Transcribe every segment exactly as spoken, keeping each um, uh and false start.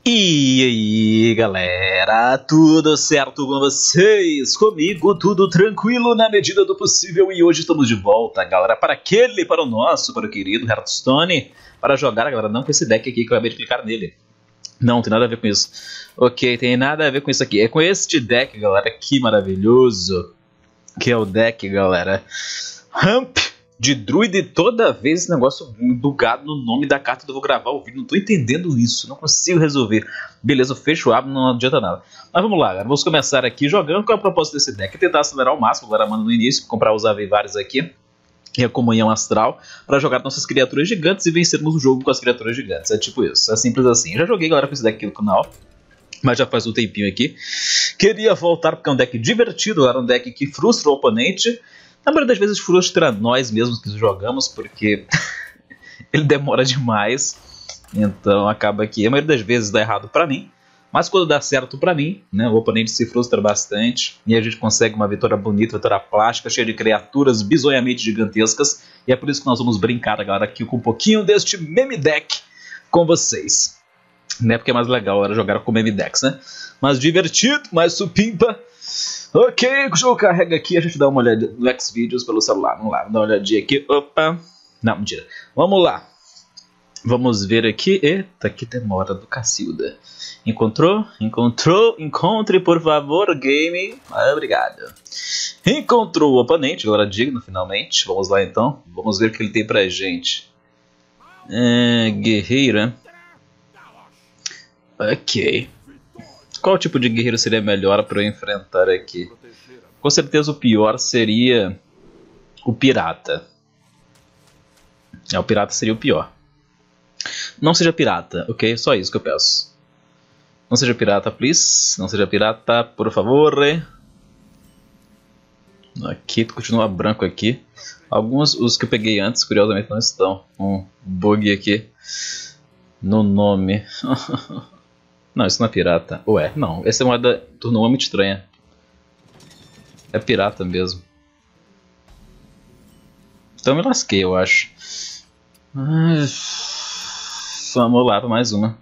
E aí galera, tudo certo com vocês? Comigo tudo tranquilo na medida do possível e hoje estamos de volta, galera, para aquele, para o nosso, para o querido Hearthstone, para jogar, galera, não com esse deck aqui que eu acabei de clicar nele. Não, tem nada a ver com isso. Ok, tem nada a ver com isso aqui, é com este deck, galera, que maravilhoso, que é o deck, galera, Ramp de Druid. E toda vez esse negócio bugado no nome da carta que eu vou gravar o vídeo. Não tô entendendo isso, não consigo resolver. Beleza, eu fecho o abo, não adianta nada. Mas vamos lá, galera, vamos começar aqui jogando. Qual é o propósito desse deck? Tentar acelerar ao máximo, galera, mano, no início, comprar os Avivários aqui e a Comunhão Astral para jogar nossas criaturas gigantes e vencermos o jogo com as criaturas gigantes. É tipo isso, é simples assim. Eu já joguei, galera, com esse deck aqui no canal, mas já faz um tempinho aqui. Queria voltar porque é um deck divertido, era um deck que frustra o oponente. Na maioria das vezes frustra nós mesmos que jogamos, porque ele demora demais. Então acaba que a maioria das vezes dá errado pra mim. Mas quando dá certo pra mim, né, o oponente se frustra bastante. E a gente consegue uma vitória bonita, vitória plástica, cheia de criaturas bizonhamente gigantescas. E é por isso que nós vamos brincar, galera, aqui com um pouquinho deste meme deck com vocês. Né, porque é mais legal era jogar com meme decks, né? Mais divertido, mais supimpa. Ok, o jogo carrega aqui, a gente dá uma olhada no Xvideos pelo celular. Vamos lá, vamos dar uma olhadinha aqui. Opa, não, mentira. Vamos lá. Vamos ver aqui. Eita, que demora do Cacilda. Encontrou? Encontrou? Encontre, por favor, game. Obrigado. Encontrou o oponente, agora digno, finalmente. Vamos lá, então. Vamos ver o que ele tem pra gente. É, guerreira. Ok. Qual tipo de guerreiro seria melhor para eu enfrentar aqui? Com certeza o pior seria o pirata. É, o pirata seria o pior. Não seja pirata, ok? Só isso que eu peço. Não seja pirata, please. Não seja pirata, por favor. Aqui, continua branco aqui. Alguns, os que eu peguei antes, curiosamente, não estão. Um bug aqui no nome. Não, isso não é pirata. Ué, não. Essa moeda turno um é muito estranha. É pirata mesmo. Então eu me lasquei, eu acho. Ah, vamos lá para mais uma.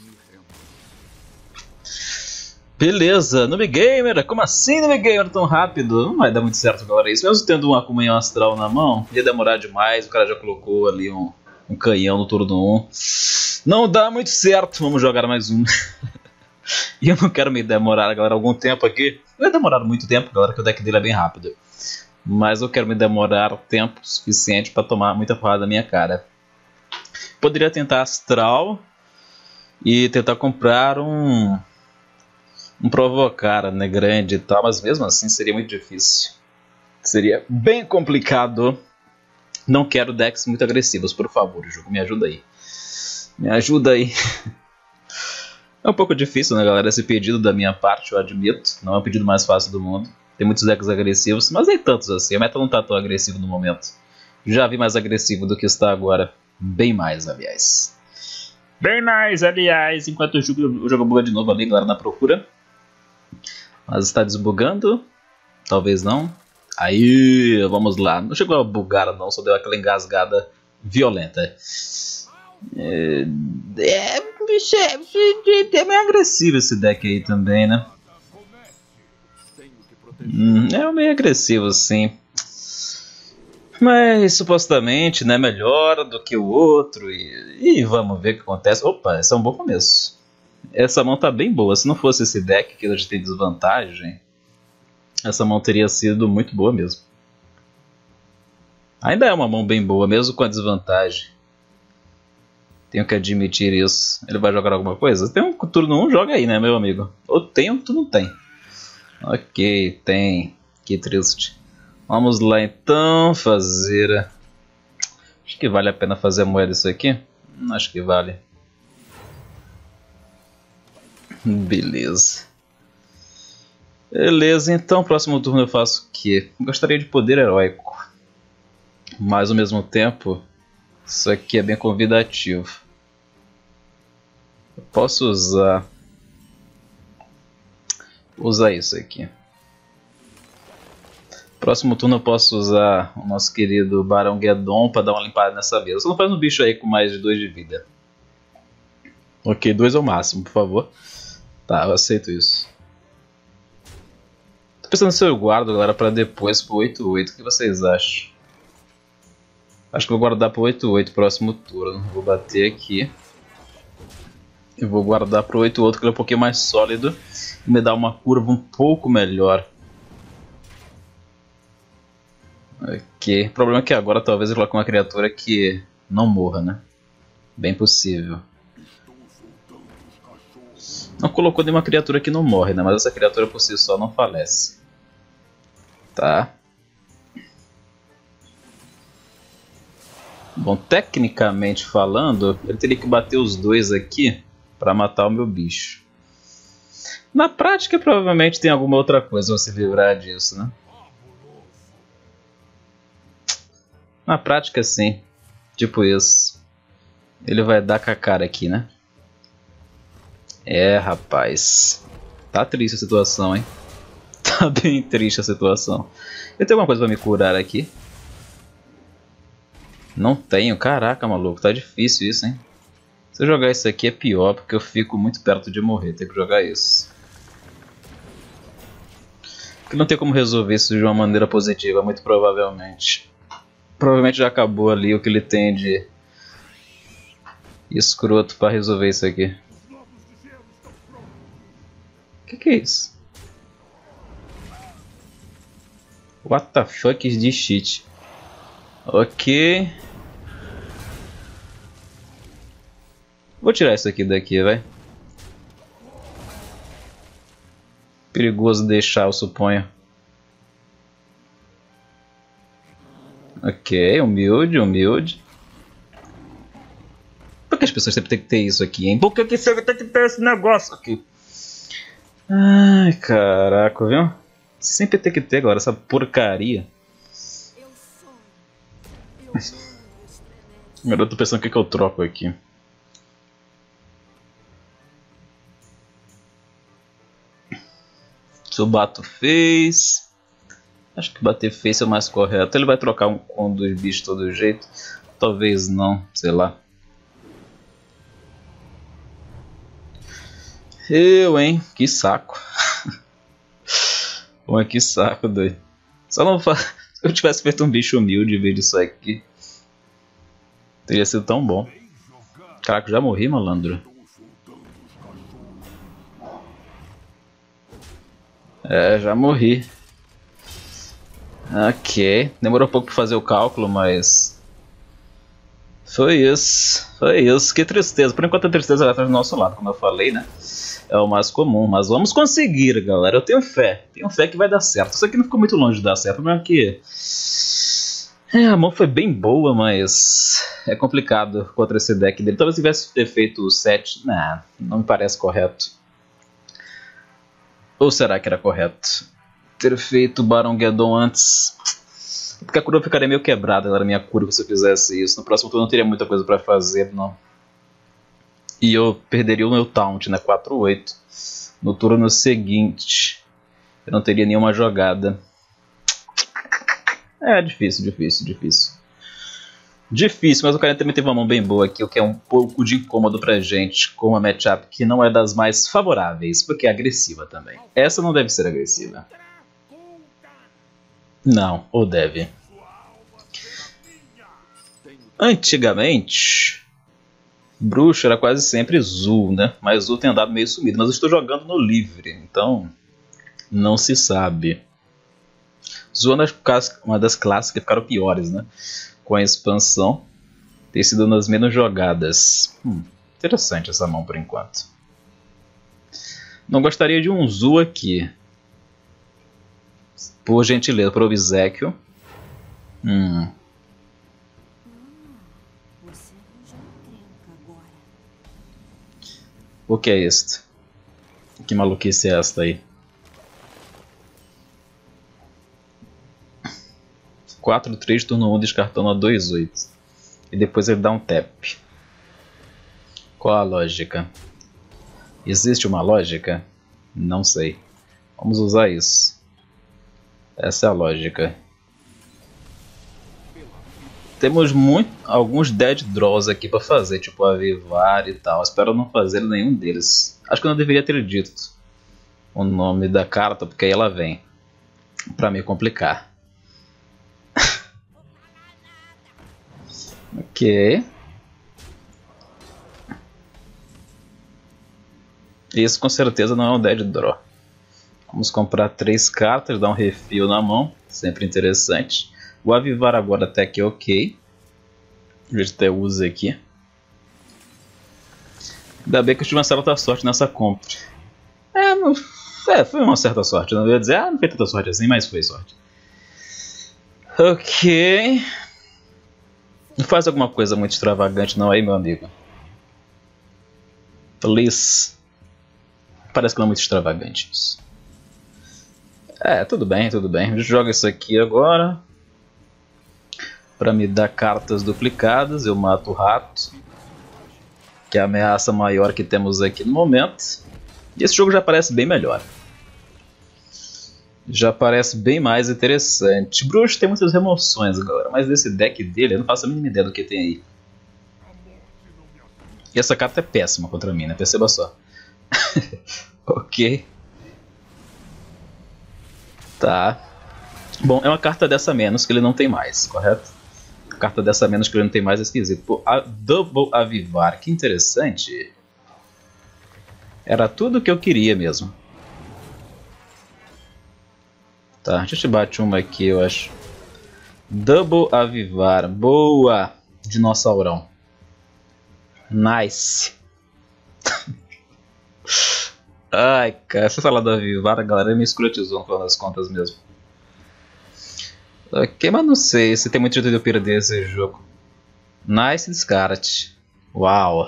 Beleza, Noob Gamer. Como assim, Noob Gamer, tão rápido? Não vai dar muito certo, galera. Isso mesmo tendo uma Comunhão Astral na mão, ia demorar demais. O cara já colocou ali um, um canhão no turno um. Não dá muito certo. Vamos jogar mais um. E eu não quero me demorar, galera, algum tempo aqui. Não vai demorar muito tempo, galera, que o deck dele é bem rápido. Mas eu quero me demorar tempo suficiente para tomar muita porrada na minha cara. Poderia tentar Astral e tentar comprar um um provocar, né, grande e tal, mas mesmo assim seria muito difícil. Seria bem complicado. Não quero decks muito agressivos, por favor, jogo, me ajuda aí. Me ajuda aí. É um pouco difícil, né, galera, esse pedido da minha parte, eu admito. Não é o pedido mais fácil do mundo. Tem muitos decks agressivos, mas nem tantos assim. A meta não tá tão agressiva no momento. Já vi mais agressivo do que está agora. Bem mais, aliás. Bem mais, aliás. Enquanto o jogo, o jogo buga de novo ali, galera, na procura. Mas está desbugando. Talvez não. Aí, vamos lá. Não chegou a bugar não, só deu aquela engasgada violenta. É, é, é meio agressivo esse deck aí também, né? Hum, é meio agressivo, sim. Mas supostamente, né, melhor do que o outro. E, e vamos ver o que acontece. Opa, esse é um bom começo. Essa mão tá bem boa. Se não fosse esse deck que a gente tem desvantagem, essa mão teria sido muito boa mesmo. Ainda é uma mão bem boa, mesmo com a desvantagem. Tenho que admitir isso. Ele vai jogar alguma coisa? Tem um turno um, joga aí, né, meu amigo? Ou tem ou tu não tem. Ok, tem. Que triste. Vamos lá então fazer... Acho que vale a pena fazer a moeda isso aqui. Acho que vale. Beleza. Beleza, então próximo turno eu faço o quê? Gostaria de poder heróico. Mas ao mesmo tempo, isso aqui é bem convidativo. Eu posso usar... Usar isso aqui. Próximo turno eu posso usar o nosso querido Barão Guedon para dar uma limpada nessa mesa. Só não faz um bicho aí com mais de dois de vida. Ok, dois é o máximo, por favor. Tá, eu aceito isso. Tô pensando se eu guardo, galera, pra depois pro oito oito. O que vocês acham? Acho que vou guardar pro oito oito próximo turno. Vou bater aqui. E vou guardar pro oito oito, que ele é um pouquinho mais sólido. E me dá uma curva um pouco melhor. Ok. O problema é que agora talvez eu coloque uma criatura que não morra, né? Bem possível. Não colocou nenhuma criatura que não morre, né? Mas essa criatura por si só não falece. Tá. Bom, tecnicamente falando, ele teria que bater os dois aqui para matar o meu bicho. Na prática, provavelmente tem alguma outra coisa pra se livrar disso, né? Na prática, sim. Tipo isso. Ele vai dar com a cara aqui, né? É, rapaz. Tá triste a situação, hein? Tá bem triste a situação. Eu tenho alguma coisa pra me curar aqui? Não tenho. Caraca, maluco. Tá difícil isso, hein? Se eu jogar isso aqui é pior, porque eu fico muito perto de morrer. Tem que jogar isso. Porque não tem como resolver isso de uma maneira positiva, muito provavelmente. Provavelmente já acabou ali o que ele tem de escroto pra resolver isso aqui. O que, que é isso? What the fuck is this shit? Ok. Vou tirar isso aqui daqui, vai. Perigoso deixar, eu suponho. Ok, humilde, humilde. Por que as pessoas sempre têm que ter isso aqui, hein? Por que que sempre tem que ter esse negócio aqui? Ai, caraca, viu? Sempre tem que ter agora essa porcaria. Agora eu tô pensando o que, que eu troco aqui. Se eu bato face, acho que bater face é o mais correto. Ele vai trocar um, um dos bichos de todo jeito. Talvez não, sei lá. Eu, hein? Que saco. Pô, que saco, doido. Só não fa... Se eu tivesse feito um bicho humilde em vez disso aqui, teria sido tão bom. Caraca, já morri, malandro. É, já morri. Ok. Demorou um pouco pra fazer o cálculo, mas... Foi isso. Foi isso. Que tristeza. Por enquanto a tristeza vai estar do nosso lado, como eu falei, né? É o mais comum. Mas vamos conseguir, galera. Eu tenho fé. Tenho fé que vai dar certo. Isso aqui não ficou muito longe de dar certo. O problema é que... É, a mão foi bem boa, mas... É complicado contra esse deck dele. Talvez tivesse feito o sete. Nah, não me parece correto. Ou será que era correto ter feito o Barão Geddon antes? Porque a cura ficaria meio quebrada, era minha cura se eu fizesse isso. No próximo turno não teria muita coisa pra fazer, não. E eu perderia o meu taunt, né? quatro oito. No turno seguinte, eu não teria nenhuma jogada. É difícil, difícil, difícil. Difícil, mas o cara também teve uma mão bem boa aqui, o que é um pouco de incômodo pra gente, com uma matchup que não é das mais favoráveis, porque é agressiva também. Essa não deve ser agressiva. Não, ou deve. Antigamente, bruxo era quase sempre Zul, né? Mas Zul tem andado meio sumido, mas eu estou jogando no livre, então não se sabe. Zul é uma das classes que ficaram piores, né? Com a expansão, tem sido nas menos jogadas. Hum, interessante essa mão por enquanto. Não gostaria de um Zul aqui. Por gentileza, por obséquio. Hum. O que é este? Que maluquice é esta aí? quatro três, turno um, descartando a dois oito. E depois ele dá um tap. Qual a lógica? Existe uma lógica? Não sei. Vamos usar isso. Essa é a lógica. Temos muito, alguns dead draws aqui pra fazer, tipo avivar e tal. Espero não fazer nenhum deles. Acho que eu não deveria ter dito o nome da carta, porque aí ela vem pra me complicar. Ok. Isso com certeza não é um dead draw. Vamos comprar três cartas, dar um refil na mão, sempre interessante. O avivar agora até que é ok. A gente até usa aqui. Ainda bem que eu tive uma certa sorte nessa compra. É, não, é foi uma certa sorte. Eu não ia dizer, ah, não foi tanta sorte assim, mas foi sorte. Ok. Não faz alguma coisa muito extravagante não aí, meu amigo. Please. Parece que não é muito extravagante isso. É, tudo bem, tudo bem. A gente joga isso aqui agora. Pra me dar cartas duplicadas, eu mato o rato. Que é a ameaça maior que temos aqui no momento. E esse jogo já parece bem melhor. Já parece bem mais interessante. Bruxo tem muitas remoções, galera. Mas desse deck dele eu não faço a mínima ideia do que tem aí. E essa carta é péssima contra mim, né? Perceba só. Ok. Tá. Bom, é uma carta dessa menos que ele não tem mais, correto? Carta dessa menos que ele não tem mais é esquisito. Pô, a Double Avivar, que interessante. Era tudo o que eu queria mesmo. Tá, a gente bate uma aqui, eu acho. Double Avivar, boa! Dinossaurão. Nice. Ai, cara, se falar do Avivar, a galera me escrotizou no final das contas mesmo. Ok, mas não sei se tem muito jeito de eu perder esse jogo. Nice descarte. Uau.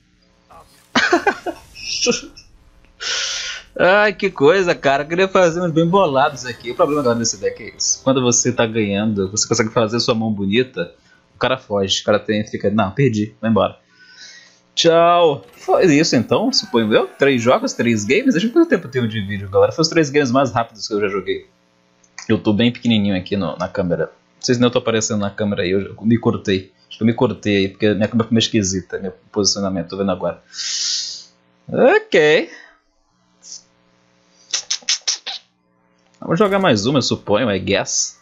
Ai, que coisa, cara. Eu queria fazer uns bem bolados aqui. O problema agora desse deck é isso. Quando você tá ganhando, você consegue fazer sua mão bonita, o cara foge. O cara tem, fica, não, perdi, vai embora. Tchau. Foi isso então, suponho eu. Três jogos, três games. Deixa eu ver quanto tempo eu tenho de vídeo, galera. Foi os três games mais rápidos que eu já joguei. Eu tô bem pequenininho aqui no, na câmera. Não sei se não tô aparecendo na câmera aí. Eu, eu me cortei. Acho que eu me cortei aí, porque minha câmera ficou meio esquisita. Meu posicionamento, tô vendo agora. Ok. Vamos jogar mais uma, eu suponho, I guess.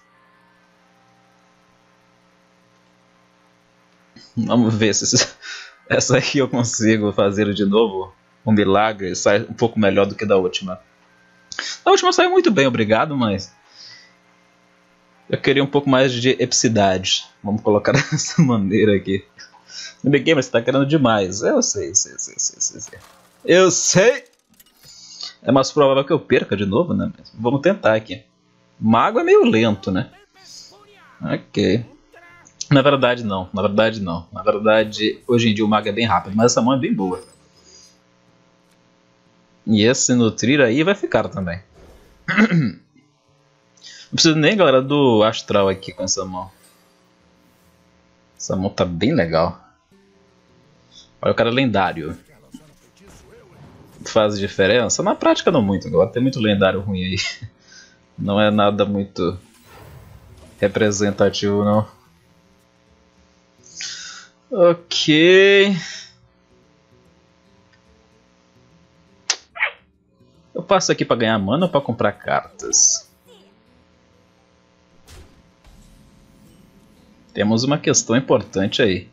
Vamos ver se essa aqui eu consigo fazer de novo. Um milagre, sai um pouco melhor do que da última. A última saiu muito bem, obrigado, mas eu queria um pouco mais de epicidade. Vamos colocar dessa maneira aqui. No Big Gamer, você tá querendo demais. Eu sei, sei, sei, sei, sei, sei. Eu sei! É mais provável que eu perca de novo, né? Vamos tentar aqui. Mago é meio lento, né? Ok. Na verdade não, na verdade não. Na verdade, hoje em dia o mago é bem rápido, mas essa mão é bem boa. E esse nutrir aí vai ficar também. Não preciso nem, galera, do astral aqui com essa mão. Essa mão tá bem legal. Olha o cara lendário. Faz diferença? Na prática não muito, agora tem muito lendário ruim aí. Não é nada muito representativo não. Ok. Eu passo aqui para ganhar mana ou para comprar cartas? Temos uma questão importante aí.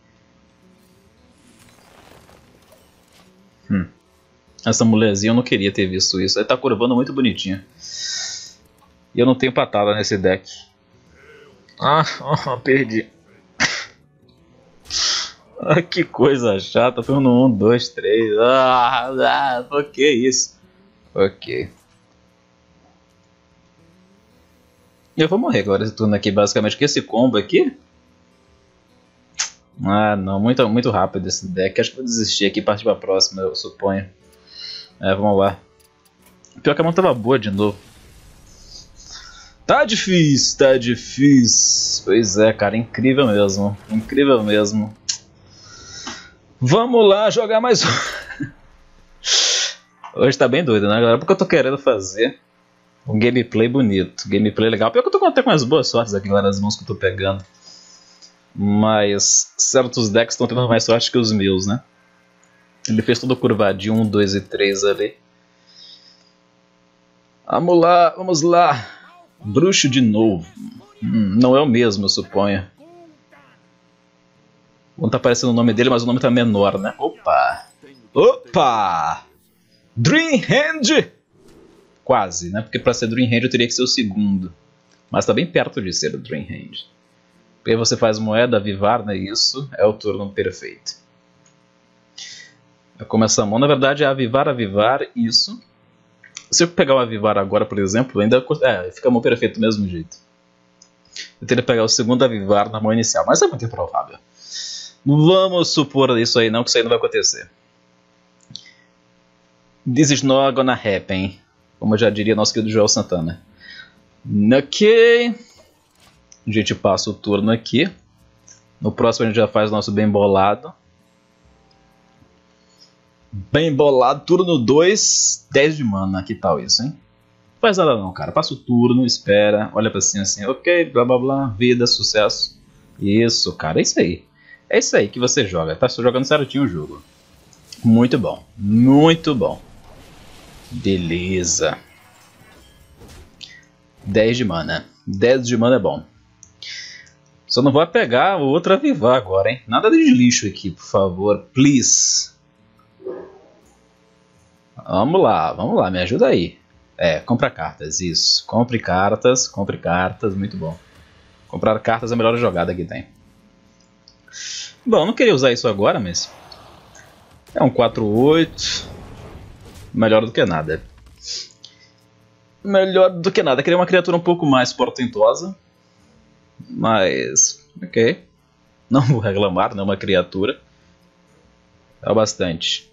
Hum. Essa mulherzinha eu não queria ter visto isso. Ele tá curvando muito bonitinho. E eu não tenho patada nesse deck. Ah, oh, perdi. Ah, que coisa chata. Foi no um, dois, três. Ah, ah, por que isso? Ok. Eu vou morrer agora esse turno aqui, basicamente. Que esse combo aqui. Ah, não. Muito, muito rápido esse deck. Acho que vou desistir aqui e partir pra próxima, eu suponho. É, vamos lá. Pior que a mão tava boa de novo. Tá difícil, tá difícil. Pois é, cara, incrível mesmo. Incrível mesmo. Vamos lá jogar mais um. Hoje tá bem doido, né, galera? Porque eu tô querendo fazer um gameplay bonito. Gameplay legal. Pior que eu tô até com as boas sortes aqui, galera, nas mãos que eu tô pegando. Mas certos decks estão tendo mais sorte que os meus, né? Ele fez tudo curvadinho, um, dois e três ali. Vamos lá, vamos lá. Bruxo de novo. Hum, não é o mesmo, eu suponho. Não tá aparecendo o nome dele, mas o nome tá menor, né? Opa! Opa! Dream Hand! Quase, né? Porque pra ser Dream Hand eu teria que ser o segundo. Mas tá bem perto de ser o Dream Hand. Porque aí você faz moeda, avivar, né? Isso é o turno perfeito. Como essa mão, na verdade, é avivar, avivar, isso. Se eu pegar o avivar agora, por exemplo, ainda é, fica a mão perfeita do mesmo jeito. Eu teria que pegar o segundo avivar na mão inicial, mas é muito improvável. Vamos supor isso aí não, que isso aí não vai acontecer. This is not gonna happen, como já diria nosso querido Joel Santana. Ok. A gente passa o turno aqui. No próximo a gente já faz o nosso bem bolado. Bem bolado, turno dois, dez de mana, que tal isso, hein? Não faz nada não, cara, passa o turno, espera, olha pra cima assim, ok, blá blá blá, vida, sucesso. Isso, cara, é isso aí. É isso aí que você joga, tá jogando certinho o jogo. Muito bom, muito bom. Beleza. dez de mana, dez de mana é bom. Só não vou pegar o outro avivar agora, hein? Nada de lixo aqui, por favor, please. Vamos lá, vamos lá, me ajuda aí. É, compra cartas, isso. Compre cartas, compre cartas, muito bom. Comprar cartas é a melhor jogada que tem. Bom, não queria usar isso agora, mas... é um quatro oito. Melhor do que nada. Melhor do que nada. Queria uma criatura um pouco mais portentosa. Mas... ok. Não vou reclamar, não é uma criatura. É bastante.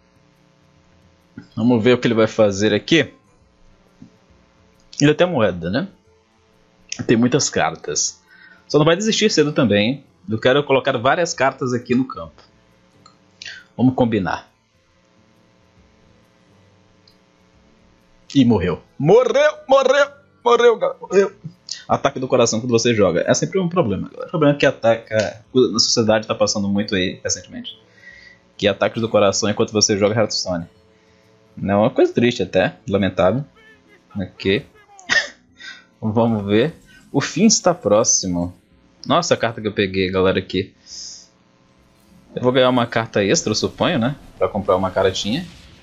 Vamos ver o que ele vai fazer aqui. Ele tem moeda, né? Tem muitas cartas. Só não vai desistir cedo também. Eu quero colocar várias cartas aqui no campo. Vamos combinar. E morreu. Morreu, morreu, morreu, galera. Morreu. Ataque do coração quando você joga. É sempre um problema, galera. O problema é que ataca... na sociedade está passando muito aí recentemente. Que ataques do coração enquanto você joga Hearthstone. Não, é uma coisa triste até, lamentável. Ok. Vamos ver. O fim está próximo. Nossa, a carta que eu peguei, galera, aqui. Eu vou ganhar uma carta extra, eu suponho, né? Pra comprar uma cartinha.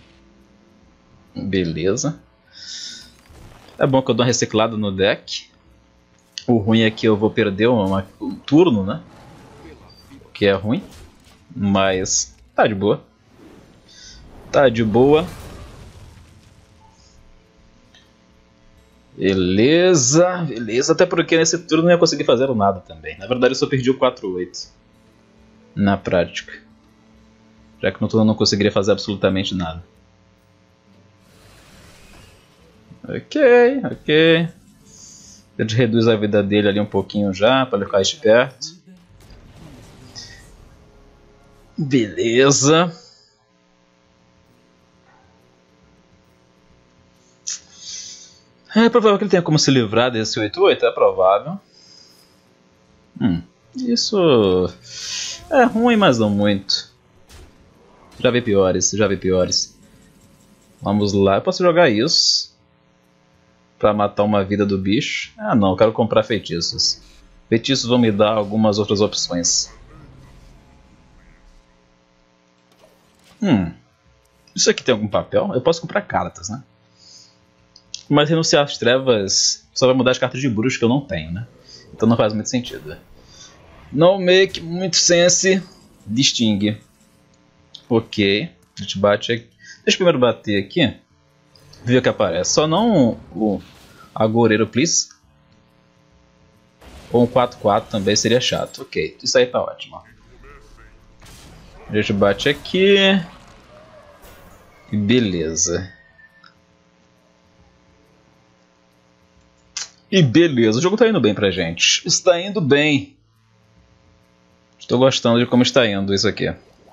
Beleza. É bom que eu dou uma reciclada no deck. O ruim é que eu vou perder uma, um turno, né? O que é ruim. Mas tá de boa. Tá de boa. Beleza, beleza, até porque nesse turno não ia conseguir fazer nada também. Na verdade eu só perdi o quatro oito. Na prática. Já que no turno eu não conseguiria fazer absolutamente nada. Ok, ok. A gente reduz a vida dele ali um pouquinho já, para ele ficar esperto. Beleza. É provável que ele tenha como se livrar desse oito oito, é provável. Hum, isso é ruim, mas não muito. Já vi piores, já vi piores. Vamos lá, eu posso jogar isso pra matar uma vida do bicho. Ah não, eu quero comprar feitiços. Feitiços vão me dar algumas outras opções. Hum, isso aqui tem algum papel? Eu posso comprar cartas, né? Mas renunciar às trevas só vai mudar as cartas de bruxo que eu não tenho, né? Então não faz muito sentido. No make muito sense. Distingue. Ok. A gente bate aqui. Deixa eu primeiro bater aqui. Ver o que aparece. Só não o agoureiro, please. Ou um quatro quatro também seria chato. Ok. Isso aí tá ótimo. A gente bate aqui. E beleza. E beleza, o jogo tá indo bem pra gente. Está indo bem. Estou gostando de como está indo isso aqui.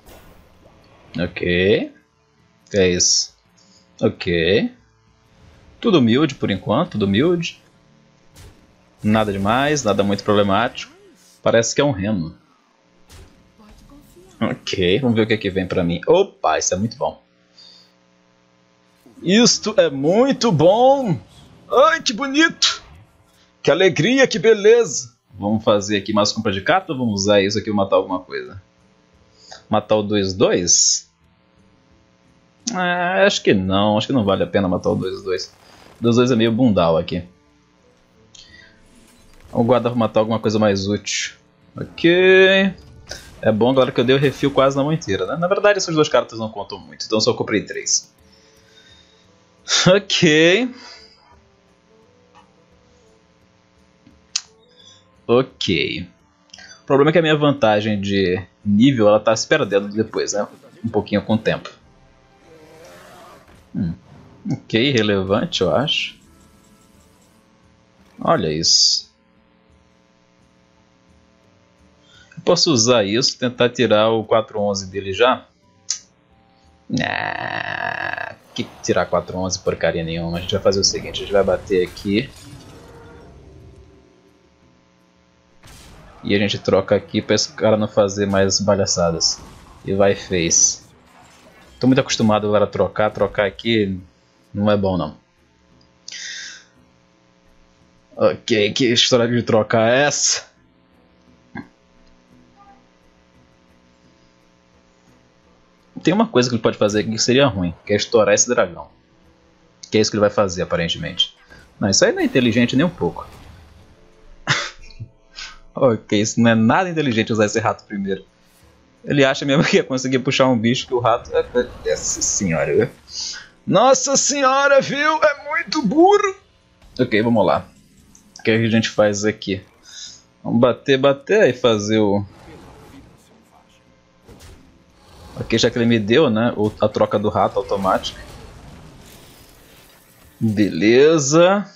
Ok. É isso. Ok. Tudo humilde por enquanto, tudo humilde. Nada demais, nada muito problemático. Parece que é um reno. Ok, vamos ver o que, é que vem pra mim. Opa, isso é muito bom. Isto é muito bom! Ai, que bonito! Que alegria, que beleza! Vamos fazer aqui mais compra de carta ou vamos usar isso aqui para matar alguma coisa? Matar o dois dois? Ah, acho que não, acho que não vale a pena matar o dois dois. O dois dois é meio bundal aqui. Vamos guardar para matar alguma coisa mais útil. Ok. É bom agora que eu dei o refil quase na mão inteira, né? Na verdade essas duas cartas não contam muito, então eu só comprei três. Ok. Ok. O problema é que a minha vantagem de nível ela tá se perdendo depois, né? Um pouquinho com o tempo. Hum. Ok, relevante eu acho. Olha isso. Eu posso usar isso, tentar tirar o quatro onze dele já? Ah, que tirar quatro onze porcaria nenhuma. A gente vai fazer o seguinte, a gente vai bater aqui. E a gente troca aqui para esse cara não fazer mais balhaçadas. E vai e fez. Tô muito acostumado agora a trocar, trocar aqui não é bom não. Ok, que história de trocar é essa? Tem uma coisa que ele pode fazer aqui que seria ruim, que é estourar esse dragão. Que é isso que ele vai fazer aparentemente. Não, isso aí não é inteligente nem um pouco. Ok, isso não é nada inteligente usar esse rato primeiro. Ele acha mesmo que ia conseguir puxar um bicho que o rato... Nossa senhora, viu? Nossa senhora, viu? É muito burro! Ok, vamos lá. O que a gente faz aqui? Vamos bater, bater e fazer o... Ok, já que ele me deu, né? A troca do rato automática. Beleza.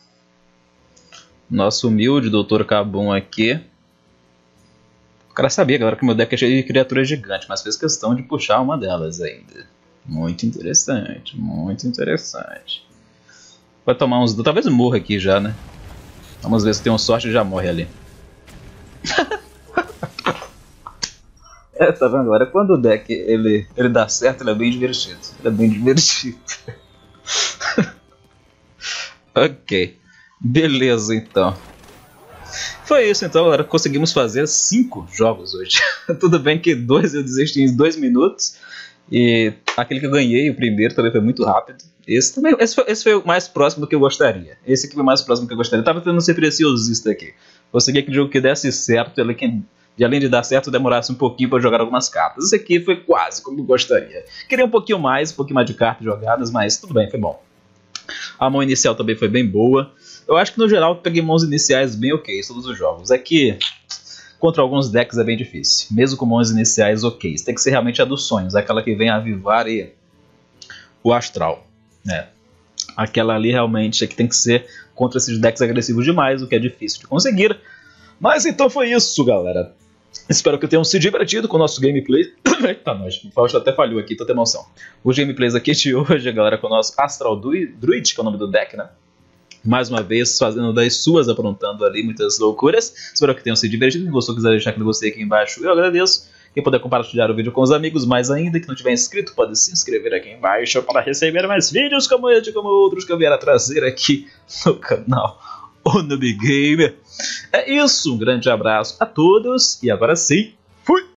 Nosso humilde doutor Kabum aqui. O cara sabia agora que meu deck é cheio de criaturas gigantes, mas fez questão de puxar uma delas ainda. Muito interessante, muito interessante. Vai tomar uns... Talvez morra aqui já, né? Vamos ver se tem uma sorte e já morre ali. É, tá vendo agora? Quando o deck ele, ele dá certo, ele é bem divertido. Ele é bem divertido. Ok. Beleza, então. Foi isso, então, galera. Conseguimos fazer cinco jogos hoje. Tudo bem que dois eu desisti em dois minutos. E aquele que eu ganhei, o primeiro, também foi muito rápido. Esse também, esse foi, esse foi o mais próximo do que eu gostaria. Esse aqui foi o mais próximo do que eu gostaria. Eu tava tentando ser preciosista aqui. Consegui aquele jogo que desse certo, ele que... de além de dar certo, demorasse um pouquinho para jogar algumas cartas. Esse aqui foi quase como eu gostaria. Queria um pouquinho mais, um pouquinho mais de cartas jogadas, mas tudo bem, foi bom. A mão inicial também foi bem boa. Eu acho que no geral eu peguei mãos iniciais bem ok, todos os jogos. É que contra alguns decks é bem difícil, mesmo com mãos iniciais ok. Tem que ser realmente a dos sonhos, aquela que vem avivar e... o astral. Né? Aquela ali realmente é que tem que ser contra esses decks agressivos demais, o que é difícil de conseguir. Mas então foi isso, galera. Espero que tenham se divertido com o nosso gameplay. Eita, nós, o Fausto até falhou aqui, tanta emoção. Os gameplays aqui de hoje, galera, com o nosso Astral Druid, que é o nome do deck, né? Mais uma vez, fazendo das suas, aprontando ali muitas loucuras. Espero que tenham se divertido. Quem gostou, quiser deixar aquele gostei aqui embaixo, eu agradeço. Quem puder compartilhar o vídeo com os amigos, mais ainda, que não tiver inscrito, pode se inscrever aqui embaixo para receber mais vídeos como este e como outros que eu vier a trazer aqui no canal O Noob Gamer. É isso, um grande abraço a todos e agora sim, fui!